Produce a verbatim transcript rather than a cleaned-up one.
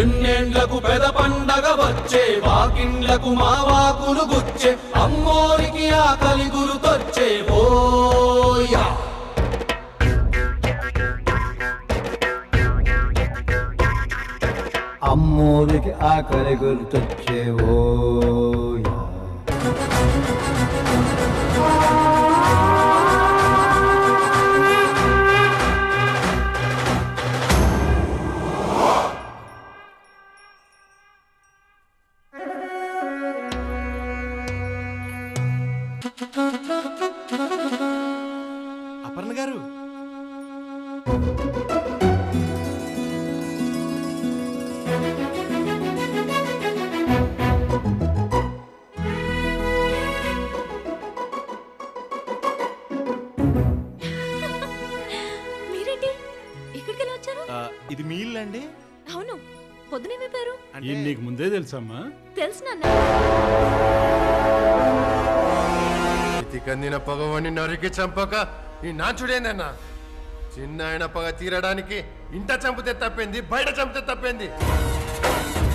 ఎన్నేండ్లకు పెద పండగ వచ్చే వాకిండ్లకు మా వాకులు గుచ్చే అమ్మోరికి ఆకలి గురుతొచ్చే ఓయా అమ్మోరికి ఆకలి గుర్తొచ్చే ఓయా అపర్ణ గారు మీరేంటి ఇక్కడికి వచ్చారు? ఇది మీ ఇల్లు అండి? అవును. పొద్దునే విప్పారు. నీకు ముందే తెలుసమ్మా? తెలుసు నాన్న. కందిన పగవాణ్ణి నరికి చంపక ఈ నాచుడేందన్నా? చిన్న ఆయన పగ తీరడానికి ఇంట చంపితే తప్పింది, బయట చంపితే తప్పింది.